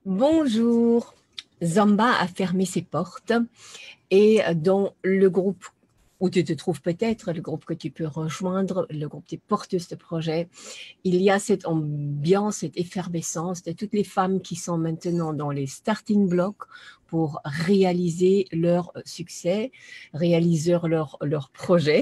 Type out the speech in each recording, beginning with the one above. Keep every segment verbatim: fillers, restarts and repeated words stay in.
Bonjour. Zamba a fermé ses portes et dans le groupe où tu te trouves peut-être, le groupe que tu peux rejoindre, le groupe des porteuses de projets, il y a cette ambiance, cette effervescence de toutes les femmes qui sont maintenant dans les starting blocks pour réaliser leur succès, réaliser leur, leur projet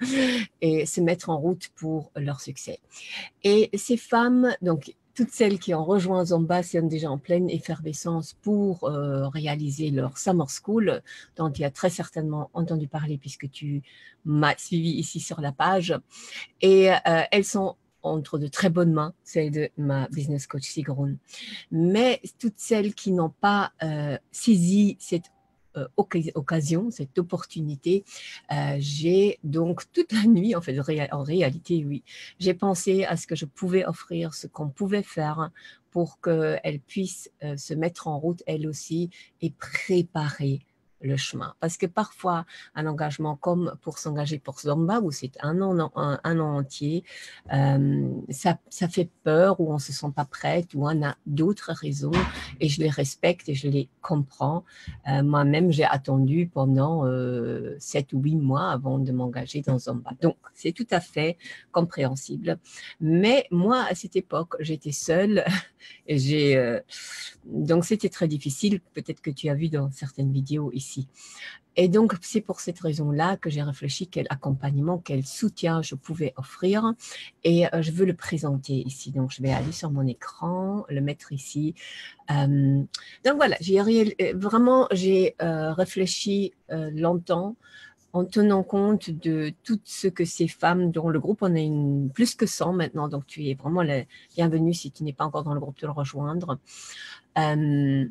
et se mettre en route pour leur succès. Et ces femmes, donc toutes celles qui ont rejoint Zamba sont déjà en pleine effervescence pour euh, réaliser leur Summer School, dont tu as très certainement entendu parler puisque tu m'as suivi ici sur la page. Et euh, elles sont entre de très bonnes mains, celles de ma business coach Sigrun. Mais toutes celles qui n'ont pas euh, saisi cette Euh, occasion, cette opportunité, euh, j'ai donc toute la nuit, en fait, en réalité, oui, j'ai pensé à ce que je pouvais offrir, ce qu'on pouvait faire pour qu'elles puissent euh, se mettre en route, elles aussi, et préparer le chemin. Parce que parfois, un engagement comme pour s'engager pour Zamba, où c'est un an, un, un an entier, euh, ça, ça fait peur, ou on ne se sent pas prête, ou on a d'autres raisons, et je les respecte et je les comprends. Euh, Moi-même, j'ai attendu pendant euh, sept ou huit mois avant de m'engager dans Zamba. Donc, c'est tout à fait compréhensible. Mais moi, à cette époque, j'étais seule et j'ai... Euh, donc, c'était très difficile. Peut-être que tu as vu dans certaines vidéos ici. Et donc, c'est pour cette raison-là que j'ai réfléchi quel accompagnement, quel soutien je pouvais offrir. Et euh, je veux le présenter ici. Donc, je vais aller sur mon écran, le mettre ici. Euh, donc, voilà, j'ai vraiment j'ai euh, réfléchi euh, longtemps en tenant compte de tout ce que ces femmes, dont le groupe, on est une, plus que cent maintenant, donc tu es vraiment la bienvenue si tu n'es pas encore dans le groupe de le rejoindre. Euh,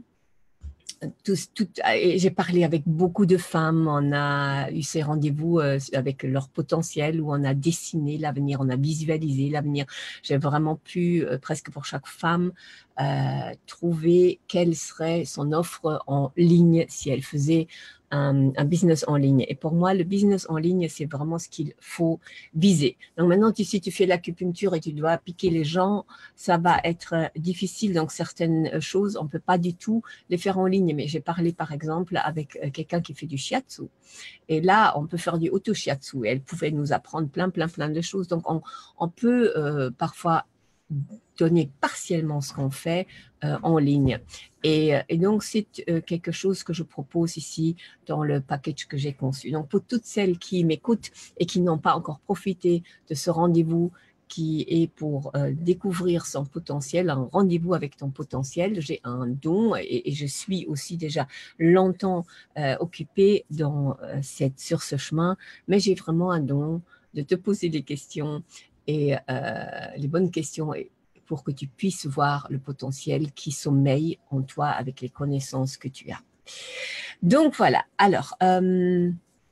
J'ai parlé avec beaucoup de femmes, on a eu ces rendez-vous euh, avec leur potentiel où on a dessiné l'avenir, on a visualisé l'avenir. J'ai vraiment pu, euh, presque pour chaque femme, euh, trouver quelle serait son offre en ligne si elle faisait un, un business en ligne. Et pour moi, le business en ligne, c'est vraiment ce qu'il faut viser. Donc maintenant, tu, si tu fais l'acupuncture et tu dois piquer les gens, ça va être difficile. Donc certaines choses, on ne peut pas du tout les faire en ligne. Mais j'ai parlé par exemple avec quelqu'un qui fait du shiatsu. Et là, on peut faire du auto-shiatsu. Elle pouvait nous apprendre plein, plein, plein de choses. Donc on, on peut euh, parfois donner partiellement ce qu'on fait euh, en ligne. Et, et donc, c'est euh, quelque chose que je propose ici dans le package que j'ai conçu. Donc, pour toutes celles qui m'écoutent et qui n'ont pas encore profité de ce rendez-vous qui est pour euh, découvrir son potentiel, un rendez-vous avec ton potentiel. J'ai un don et, et je suis aussi déjà longtemps euh, occupée dans, euh, cette, sur ce chemin, mais j'ai vraiment un don de te poser des questions et euh, les bonnes questions pour que tu puisses voir le potentiel qui sommeille en toi avec les connaissances que tu as. Donc voilà, alors... Euh,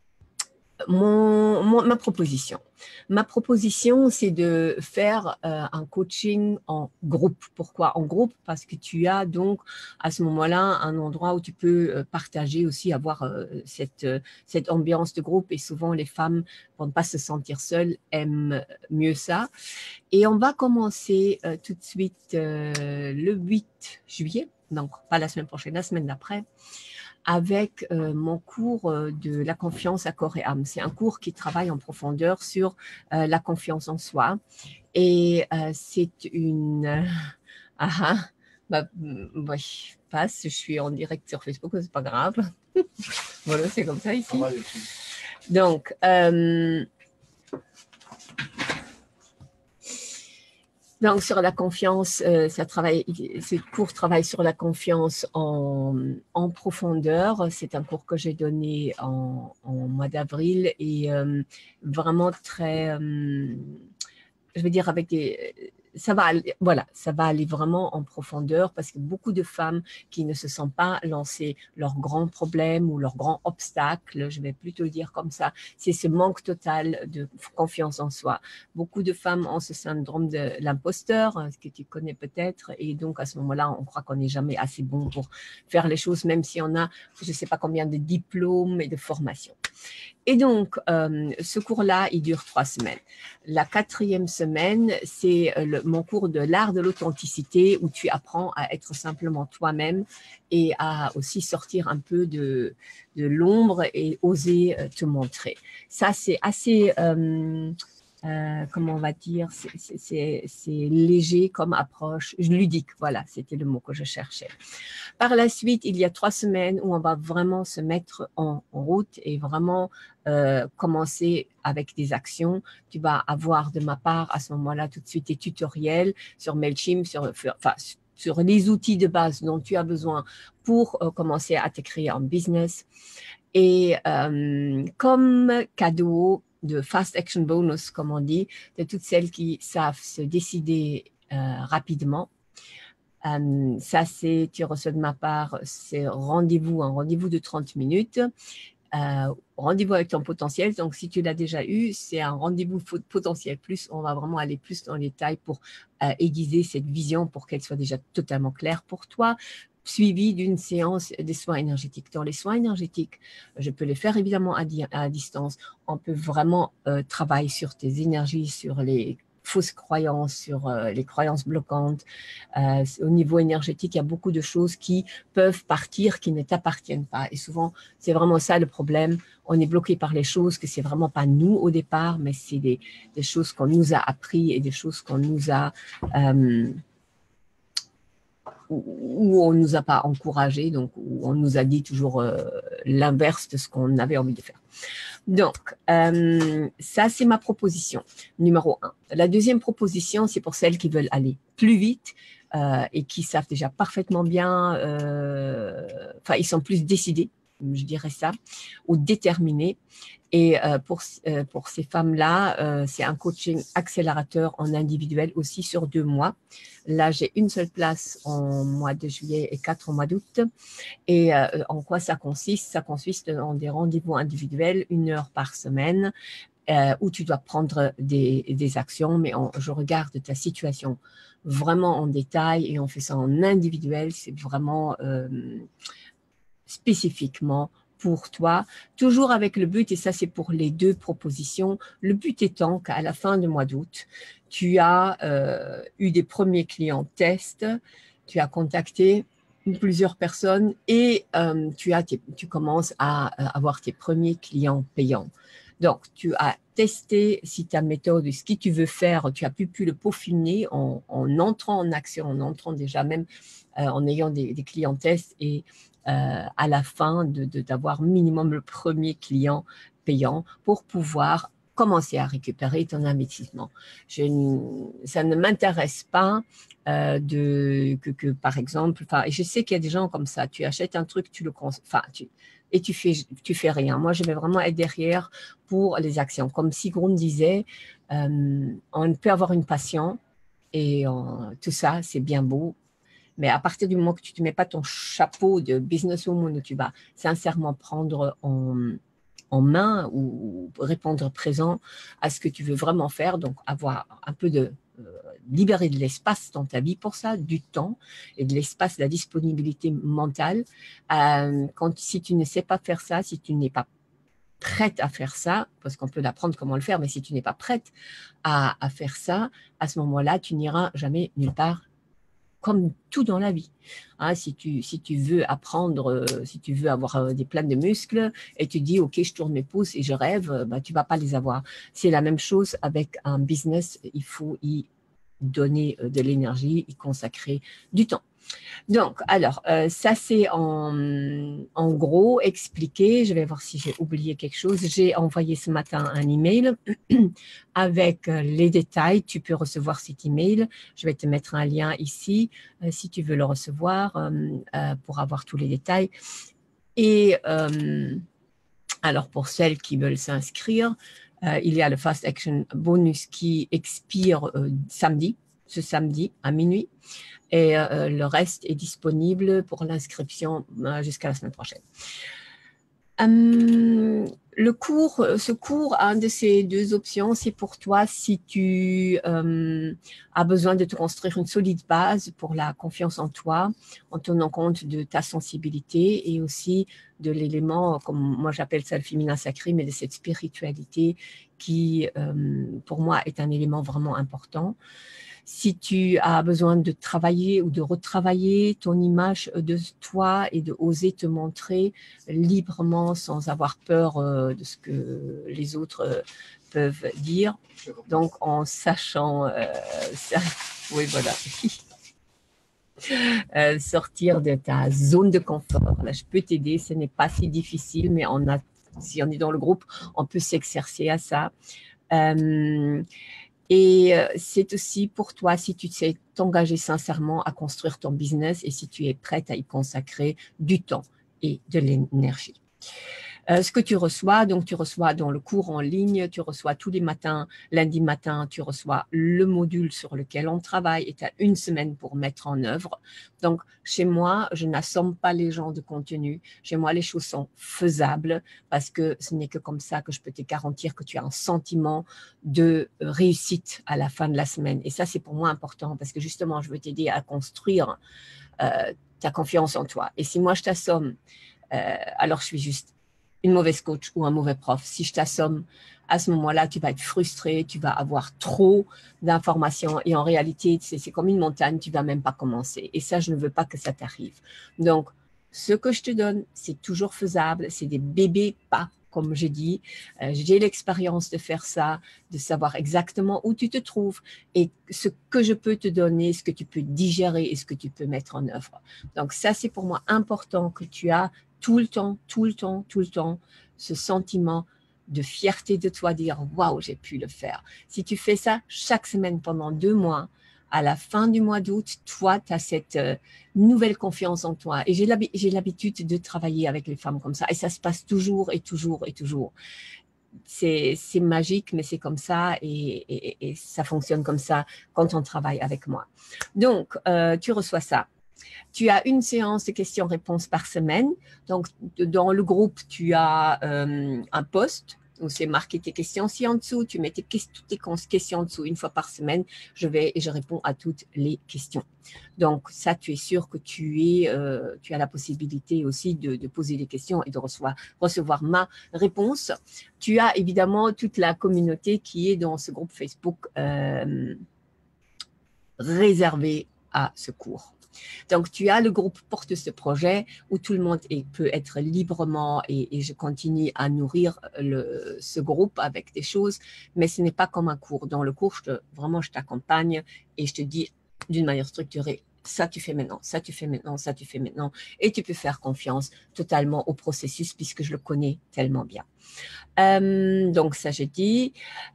Mon, mon, ma proposition. Ma proposition, c'est de faire euh, un coaching en groupe. Pourquoi en groupe? Parce que tu as donc à ce moment-là un endroit où tu peux partager aussi, avoir euh, cette, euh, cette ambiance de groupe. Et souvent, les femmes, pour ne pas se sentir seules, aiment mieux ça. Et on va commencer euh, tout de suite euh, le huit juillet, donc pas la semaine prochaine, la semaine d'après, avec euh, mon cours euh, de la confiance à corps et âme. C'est un cours qui travaille en profondeur sur euh, la confiance en soi. Et euh, c'est une... Euh, ah, ah, bah, oui, passe, je suis en direct sur Facebook, c'est pas grave. Voilà, c'est comme ça ici. Donc, euh, Donc, sur la confiance, euh, ça travaille, ce cours travaille sur la confiance en, en profondeur. C'est un cours que j'ai donné en, en mois d'avril et euh, vraiment très, euh, je veux dire, avec des... Ça va, aller, voilà, ça va aller vraiment en profondeur parce que beaucoup de femmes qui ne se sont pas lancées leurs grands problèmes ou leurs grands obstacles, je vais plutôt dire comme ça, c'est ce manque total de confiance en soi. Beaucoup de femmes ont ce syndrome de l'imposteur, ce que tu connais peut-être, et donc à ce moment-là, on croit qu'on n'est jamais assez bon pour faire les choses, même si on a, je ne sais pas combien de diplômes et de formations. Et donc, euh, ce cours-là, il dure trois semaines. La quatrième semaine, c'est mon cours de l'art de l'authenticité où tu apprends à être simplement toi-même et à aussi sortir un peu de, de l'ombre et oser te montrer. Ça, c'est assez... Euh, Euh, comment on va dire, c'est léger comme approche, ludique, voilà, c'était le mot que je cherchais. Par la suite, il y a trois semaines où on va vraiment se mettre en, en route et vraiment euh, commencer avec des actions. Tu vas avoir de ma part à ce moment-là tout de suite des tutoriels sur Mailchimp, sur, enfin, sur les outils de base dont tu as besoin pour euh, commencer à te créer un business. Et euh, comme cadeau de Fast Action Bonus, comme on dit, de toutes celles qui savent se décider euh, rapidement. Euh, ça, c'est, tu reçois de ma part, c'est rendez-vous, un rendez-vous de trente minutes. Euh, rendez-vous avec ton potentiel. Donc, si tu l'as déjà eu, c'est un rendez-vous potentiel plus. On va vraiment aller plus dans les détails pour euh, aiguiser cette vision pour qu'elle soit déjà totalement claire pour toi, suivi d'une séance de soins énergétiques. Dans les soins énergétiques, je peux les faire évidemment à, di à distance. On peut vraiment euh, travailler sur tes énergies, sur les fausses croyances, sur euh, les croyances bloquantes. Euh, au niveau énergétique, il y a beaucoup de choses qui peuvent partir, qui ne t'appartiennent pas. Et souvent, c'est vraiment ça le problème. On est bloqué par les choses que c'est vraiment pas nous au départ, mais c'est des, des choses qu'on nous a appris et des choses qu'on nous a... Euh, où on ne nous a pas encouragé, donc où on nous a dit toujours euh, l'inverse de ce qu'on avait envie de faire. Donc, euh, ça, c'est ma proposition numéro un. La deuxième proposition, c'est pour celles qui veulent aller plus vite euh, et qui savent déjà parfaitement bien, euh, enfin, ils sont plus décidés, je dirais ça, ou déterminés. Et euh, pour, euh, pour ces femmes-là, euh, c'est un coaching accélérateur en individuel aussi sur deux mois. Là, j'ai une seule place en mois de juillet et quatre en mois d'août. Et euh, en quoi ça consiste? Ça consiste en des rendez-vous individuels, une heure par semaine, euh, où tu dois prendre des, des actions, mais on, je regarde ta situation vraiment en détail et on fait ça en individuel. C'est vraiment euh, spécifiquement pour toi, toujours avec le but, et ça c'est pour les deux propositions, le but étant qu'à la fin du mois d'août, tu as euh, eu des premiers clients tests, tu as contacté plusieurs personnes et euh, tu, as tes, tu commences à euh, avoir tes premiers clients payants. Donc, tu as testé si ta méthode, ce que tu veux faire, tu as pu, pu le peaufiner en, en entrant en action, en entrant déjà même, euh, en ayant des, des clients tests et euh, à la fin d'avoir de, de, minimum le premier client payant pour pouvoir commencer à récupérer ton investissement. Je, ça ne m'intéresse pas euh, de, que, que, par exemple, et je sais qu'il y a des gens comme ça, tu achètes un truc, tu le enfin, tu, et tu fais, tu fais rien. Moi, je vais vraiment être derrière pour les actions. Comme Sigrun disait, euh, on peut avoir une passion et on, tout ça, c'est bien beau. Mais à partir du moment que tu ne te mets pas ton chapeau de businesswoman où tu vas sincèrement prendre en, en main ou répondre présent à ce que tu veux vraiment faire, donc avoir un peu de euh, libérer de l'espace dans ta vie pour ça, du temps et de l'espace, de la disponibilité mentale. Euh, quand, si tu ne sais pas faire ça, si tu n'es pas prête à faire ça, parce qu'on peut apprendre comment le faire, mais si tu n'es pas prête à, à faire ça, à ce moment-là, tu n'iras jamais nulle part comme tout dans la vie. Hein, si, tu, si tu veux apprendre, euh, si tu veux avoir euh, des plans de muscles et tu dis, OK, je tourne mes pouces et je rêve, euh, bah, tu ne vas pas les avoir. C'est la même chose avec un business. Il faut y donner euh, de l'énergie, y consacrer du temps. Donc, alors, euh, ça c'est en, en gros expliqué. Je vais voir si j'ai oublié quelque chose. J'ai envoyé ce matin un email avec les détails. Tu peux recevoir cet email. Je vais te mettre un lien ici euh, si tu veux le recevoir euh, euh, pour avoir tous les détails. Et euh, alors, pour celles qui veulent s'inscrire, euh, il y a le Fast Action Bonus qui expire euh, samedi, ce samedi à minuit. Et euh, le reste est disponible pour l'inscription euh, jusqu'à la semaine prochaine. Hum, le cours, ce cours, un de ces deux options, c'est pour toi si tu euh, a besoin de te construire une solide base pour la confiance en toi, en tenant compte de ta sensibilité et aussi de l'élément, comme moi j'appelle ça le féminin sacré, mais de cette spiritualité qui, euh, pour moi, est un élément vraiment important. Si tu as besoin de travailler ou de retravailler ton image de toi et de oser te montrer librement sans avoir peur euh, de ce que les autres euh, peuvent dire, donc en sachant euh, ça, oui voilà, euh, sortir de ta zone de confort. Là, je peux t'aider, ce n'est pas si difficile, mais on a, si on est dans le groupe, on peut s'exercer à ça. Euh, Et c'est aussi pour toi, si tu sais t'engager sincèrement à construire ton business et si tu es prête à y consacrer du temps et de l'énergie. Euh, ce que tu reçois, donc tu reçois dans le cours en ligne, tu reçois tous les matins, lundi matin, tu reçois le module sur lequel on travaille et tu as une semaine pour mettre en œuvre. Donc, chez moi, je n'assomme pas les gens de contenu. Chez moi, les choses sont faisables parce que ce n'est que comme ça que je peux te garantir que tu as un sentiment de réussite à la fin de la semaine. Et ça, c'est pour moi important parce que justement, je veux t'aider à construire euh, ta confiance en toi. Et si moi, je t'assomme, euh, alors je suis juste une mauvaise coach ou un mauvais prof. Si je t'assomme, à ce moment-là, tu vas être frustré, tu vas avoir trop d'informations et en réalité, c'est comme une montagne, tu ne vas même pas commencer. Et ça, je ne veux pas que ça t'arrive. Donc, ce que je te donne, c'est toujours faisable, c'est des bébés pas, comme je dis. Euh, j'ai l'expérience de faire ça, de savoir exactement où tu te trouves et ce que je peux te donner, ce que tu peux digérer et ce que tu peux mettre en œuvre. Donc, ça, c'est pour moi important que tu as tout le temps, tout le temps, tout le temps, ce sentiment de fierté de toi, dire « Waouh, j'ai pu le faire ». Si tu fais ça chaque semaine pendant deux mois, à la fin du mois d'août, toi, tu as cette euh, nouvelle confiance en toi. Et j'ai l'habitude de travailler avec les femmes comme ça. Et ça se passe toujours et toujours et toujours. C'est magique, mais c'est comme ça et, et, et ça fonctionne comme ça quand on travaille avec moi. Donc, euh, tu reçois ça. Tu as une séance de questions-réponses par semaine. Donc, dans le groupe, tu as euh, un post où c'est marqué tes questions. Si en dessous, tu mets tes, toutes tes questions en dessous une fois par semaine, je vais et je réponds à toutes les questions. Donc, ça, tu es sûr que tu, es, euh, tu as la possibilité aussi de, de poser des questions et de recevoir, recevoir ma réponse. Tu as évidemment toute la communauté qui est dans ce groupe Facebook euh, réservé à ce cours. Donc, tu as le groupe Porte ce projet où tout le monde est, peut être librement et, et je continue à nourrir le, ce groupe avec des choses, mais ce n'est pas comme un cours. Dans le cours, je te, vraiment, je t'accompagne et je te dis d'une manière structurée, ça tu fais maintenant, ça tu fais maintenant, ça tu fais maintenant et tu peux faire confiance totalement au processus puisque je le connais tellement bien. Euh, donc, ça, j'ai dit.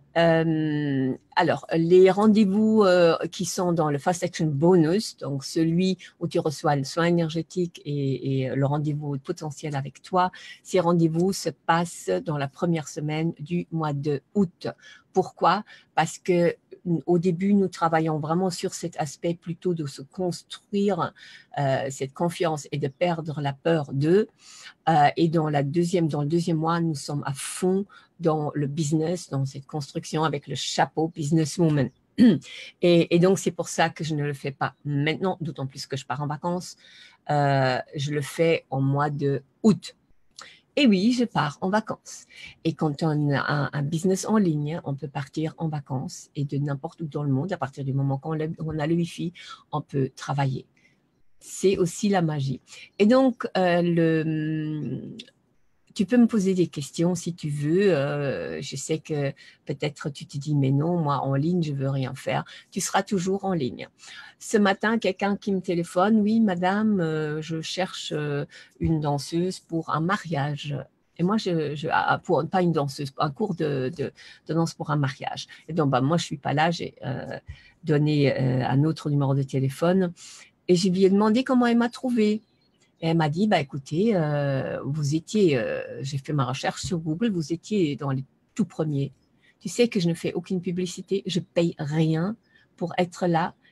Euh, alors, les rendez-vous euh, qui sont dans le Fast Action Bonus, donc celui où tu reçois le soin énergétique et, et le rendez-vous potentiel avec toi, ces rendez-vous se passent dans la première semaine du mois de août. Pourquoi? Parce que au début, nous travaillons vraiment sur cet aspect plutôt de se construire euh, cette confiance et de perdre la peur d'eux. Euh, et dans, la deuxième, dans le deuxième mois, nous sommes à fond dans le business, dans cette construction avec le chapeau businesswoman. Et, et donc, c'est pour ça que je ne le fais pas maintenant, d'autant plus que je pars en vacances. Euh, je le fais au mois de août. Et oui, je pars en vacances. Et quand on a un, un business en ligne, on peut partir en vacances et de n'importe où dans le monde, à partir du moment qu'on on a le Wi-Fi, on peut travailler. C'est aussi la magie. Et donc, euh, le, tu peux me poser des questions si tu veux. Euh, je sais que peut-être tu te dis, mais non, moi en ligne, je veux rien faire. Tu seras toujours en ligne. Ce matin, quelqu'un qui me téléphone, oui, madame, euh, je cherche euh, une danseuse pour un mariage. Et moi, je, je pour, pas une danseuse, un cours de, de, de danse pour un mariage. Et donc, bah, moi, je suis pas là. J'ai euh, donné euh, un autre numéro de téléphone. Et je lui ai demandé comment elle m'a trouvé. Et elle m'a dit, bah, écoutez, euh, vous étiez, euh, j'ai fait ma recherche sur Google, vous étiez dans les tout premiers. Tu sais que je ne fais aucune publicité, je paye rien pour être là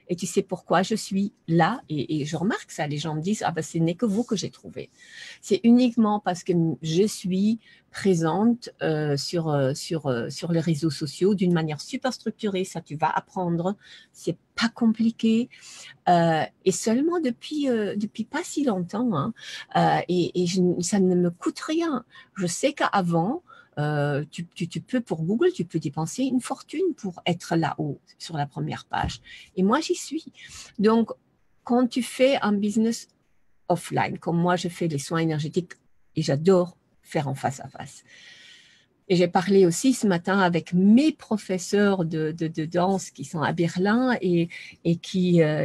Et tu sais pourquoi je suis là, et, et je remarque ça, les gens me disent, ah ben ce n'est que vous que j'ai trouvé. C'est uniquement parce que je suis présente euh, sur, euh, sur, euh, sur les réseaux sociaux d'une manière super structurée, ça tu vas apprendre, c'est pas compliqué, euh, et seulement depuis, euh, depuis pas si longtemps, hein, euh, et, et je, ça ne me coûte rien. Je sais qu'avant, euh, tu, tu, tu peux, pour Google, tu peux dépenser une fortune pour être là-haut, sur la première page. Et moi, j'y suis. Donc, quand tu fais un business offline, comme moi, je fais les soins énergétiques et j'adore faire en face à face. Et j'ai parlé aussi ce matin avec mes professeurs de, de, de danse qui sont à Berlin et, et qui, euh,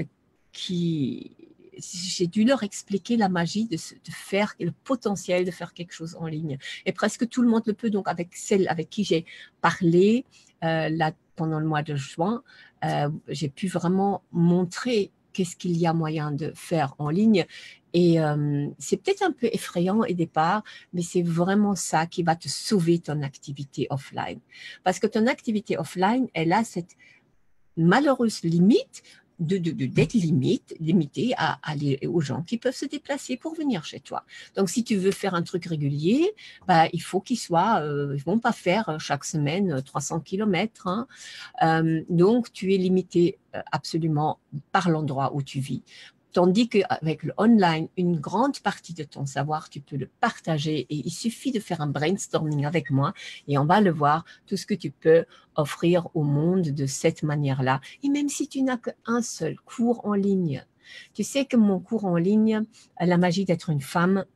qui j'ai dû leur expliquer la magie de, de faire, le potentiel de faire quelque chose en ligne. Et presque tout le monde le peut. Donc, avec celle avec qui j'ai parlé euh, là, pendant le mois de juin, euh, j'ai pu vraiment montrer qu'est-ce qu'il y a moyen de faire en ligne. Et euh, c'est peut-être un peu effrayant au départ, mais c'est vraiment ça qui va te sauver ton activité offline. Parce que ton activité offline, elle a cette malheureuse limite de, de, de, d'être limite, limitée à, à les, aux gens qui peuvent se déplacer pour venir chez toi. Donc, si tu veux faire un truc régulier, bah, il faut qu'ils soient, euh, ils ne vont pas faire chaque semaine trois cents kilomètres. Hein. Euh, donc, tu es limité absolument par l'endroit où tu vis. Tandis qu'avec le online, une grande partie de ton savoir, tu peux le partager et il suffit de faire un brainstorming avec moi et on va le voir, tout ce que tu peux offrir au monde de cette manière-là. Et même si tu n'as qu'un seul cours en ligne, tu sais que mon cours en ligne, La magie d'être une femme,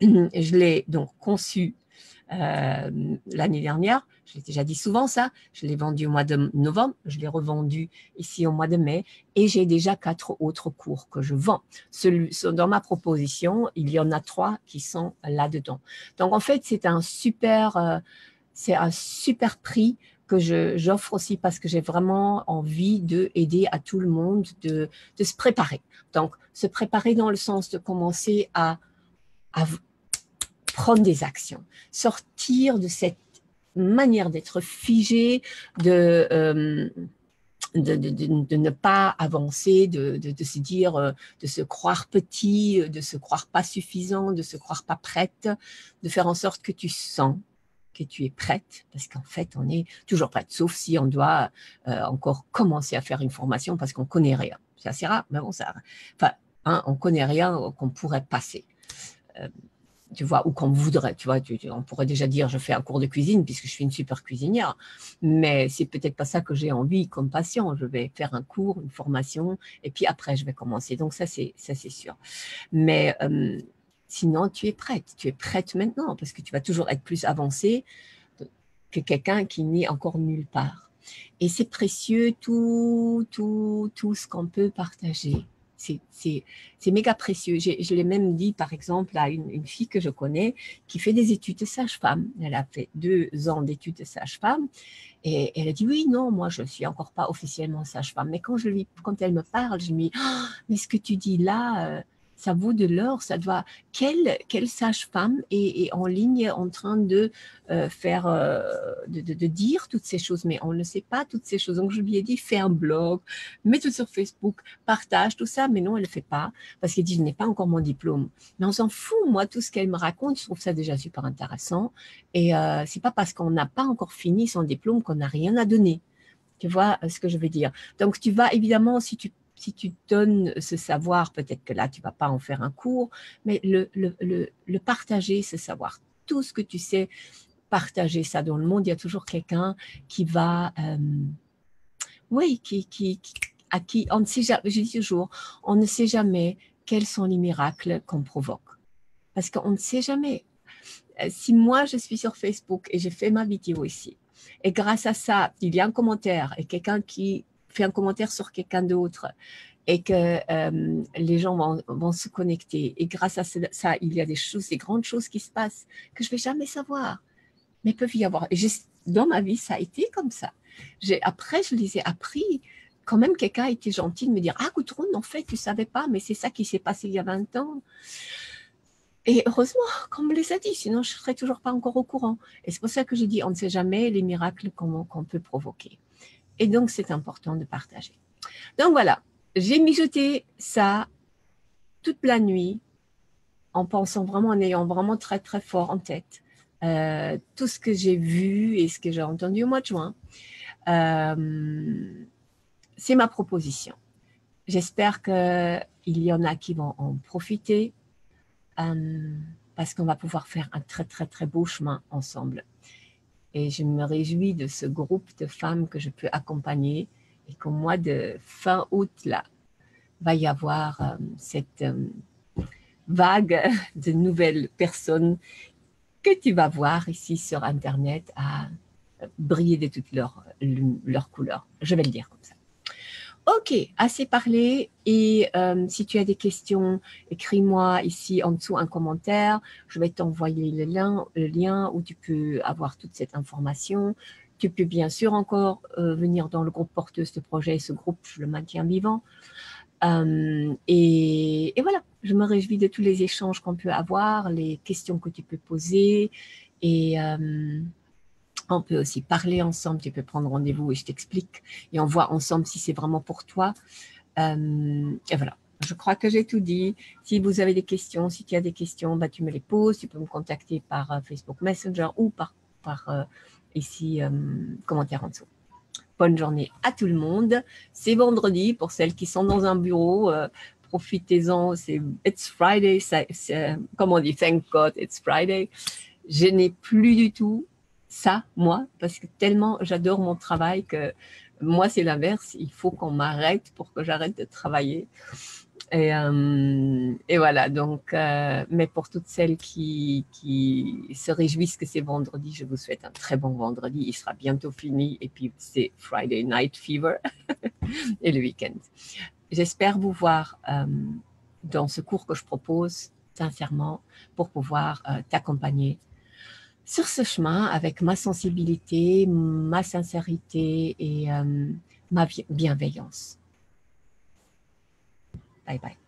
je l'ai donc conçu euh, l'année dernière. Je l'ai déjà dit souvent ça. Je l'ai vendu au mois de novembre. Je l'ai revendu ici au mois de mai. Et j'ai déjà quatre autres cours que je vends. Celui, dans ma proposition, il y en a trois qui sont là-dedans. Donc, en fait, c'est un super, euh, c'est un super prix que je, j'offre aussi parce que j'ai vraiment envie d'aider à tout le monde de, de se préparer. Donc, se préparer dans le sens de commencer à, à prendre des actions, sortir de cette manière d'être figé, de, euh, de, de, de, de ne pas avancer, de, de, de se dire, euh, de se croire petit, de se croire pas suffisant, de se croire pas prête, de faire en sorte que tu sens que tu es prête, parce qu'en fait, on est toujours prête, sauf si on doit euh, encore commencer à faire une formation parce qu'on connaît rien. C'est assez rare, mais bon, ça, enfin, hein, on connaît rien qu'on pourrait passer. Euh, tu vois, ou qu'on voudrait, tu vois, tu, tu, on pourrait déjà dire je fais un cours de cuisine puisque je suis une super cuisinière, mais c'est peut-être pas ça que j'ai envie comme patient. Je vais faire un cours, une formation, et puis après je vais commencer. Donc ça c'est ça c'est sûr. Mais euh, sinon tu es prête, tu es prête maintenant parce que tu vas toujours être plus avancée que quelqu'un qui n'est encore nulle part. Et c'est précieux tout tout tout ce qu'on peut partager. C'est méga précieux. Je l'ai même dit, par exemple, à une, une fille que je connais qui fait des études de sage-femme. Elle a fait deux ans d'études de sage-femme et elle a dit, oui, non, moi, je ne suis encore pas officiellement sage-femme. Mais quand, je lui, quand elle me parle, je me dis, oh, mais ce que tu dis là, euh, ça vaut de l'or, ça doit… Quelle, quelle sage-femme est, est en ligne en train de euh, faire, euh, de, de, de dire toutes ces choses, mais on ne sait pas toutes ces choses. Donc, je lui ai dit, fais un blog, mets tout sur Facebook, partage tout ça, mais non, elle ne le fait pas, parce qu'elle dit, je n'ai pas encore mon diplôme. Mais on s'en fout, moi, tout ce qu'elle me raconte, je trouve ça déjà super intéressant, et euh, c'est pas parce qu'on n'a pas encore fini son diplôme qu'on n'a rien à donner. Tu vois ce que je veux dire? Donc, tu vas évidemment, si tu si tu donnes ce savoir, peut-être que là, tu ne vas pas en faire un cours, mais le, le, le, le partager, ce savoir, tout ce que tu sais, partager ça dans le monde, il y a toujours quelqu'un qui va, euh, oui, qui, qui, qui, à qui, on ne sait jamais, je dis toujours, on ne sait jamais quels sont les miracles qu'on provoque. Parce qu'on ne sait jamais. Si moi, je suis sur Facebook et j'ai fait ma vidéo ici, et grâce à ça, il y a un commentaire et quelqu'un qui fait un commentaire sur quelqu'un d'autre et que euh, les gens vont, vont se connecter. Et grâce à ça, il y a des choses, des grandes choses qui se passent que je ne vais jamais savoir, mais peuvent y avoir. Et dans ma vie, ça a été comme ça. Après, je les ai appris. Quand même, quelqu'un a été gentil de me dire « Ah, Gudrun, en fait, tu ne savais pas, mais c'est ça qui s'est passé il y a vingt ans. » Et heureusement qu'on me les a dit, sinon je ne serais toujours pas encore au courant. Et c'est pour ça que je dis, on ne sait jamais les miracles qu'on qu'on peut provoquer. Et donc, c'est important de partager. Donc voilà, j'ai mijoté ça toute la nuit en pensant vraiment, en ayant vraiment très très fort en tête euh, tout ce que j'ai vu et ce que j'ai entendu au mois de juin. Euh, c'est ma proposition. J'espère qu'il y en a qui vont en profiter euh, parce qu'on va pouvoir faire un très très très beau chemin ensemble. Et je me réjouis de ce groupe de femmes que je peux accompagner et qu'au mois de fin août, là, va y avoir euh, cette euh, vague de nouvelles personnes que tu vas voir ici sur Internet à briller de toutes leurs leur couleurs. Je vais le dire comme ça. Ok, assez parlé. Et euh, si tu as des questions, écris-moi ici en dessous un commentaire. Je vais t'envoyer le lien, le lien où tu peux avoir toute cette information. Tu peux bien sûr encore euh, venir dans le groupe porteuse de projet. Ce groupe, je le maintiens vivant. Euh, et, et voilà, je me réjouis de tous les échanges qu'on peut avoir, les questions que tu peux poser. Et euh, on peut aussi parler ensemble. Tu peux prendre rendez-vous et je t'explique. Et on voit ensemble si c'est vraiment pour toi. Euh, et voilà, je crois que j'ai tout dit. Si vous avez des questions, si tu as des questions, bah, tu me les poses. Tu peux me contacter par euh, Facebook Messenger ou par, par euh, ici, euh, commentaire en dessous. Bonne journée à tout le monde. C'est vendredi pour celles qui sont dans un bureau. Euh, profitez-en. C'est It's Friday. Ça, comme on dit, thank God it's Friday. Je n'ai plus du tout ça, moi, parce que tellement j'adore mon travail que moi, c'est l'inverse. Il faut qu'on m'arrête pour que j'arrête de travailler. Et, euh, et voilà, donc, euh, mais pour toutes celles qui, qui se réjouissent que c'est vendredi, je vous souhaite un très bon vendredi. Il sera bientôt fini et puis c'est Friday Night Fever et le week-end. J'espère vous voir euh, dans ce cours que je propose, sincèrement, pour pouvoir euh, t'accompagner sur ce chemin avec ma sensibilité, ma sincérité et euh, ma bienveillance. Bye bye.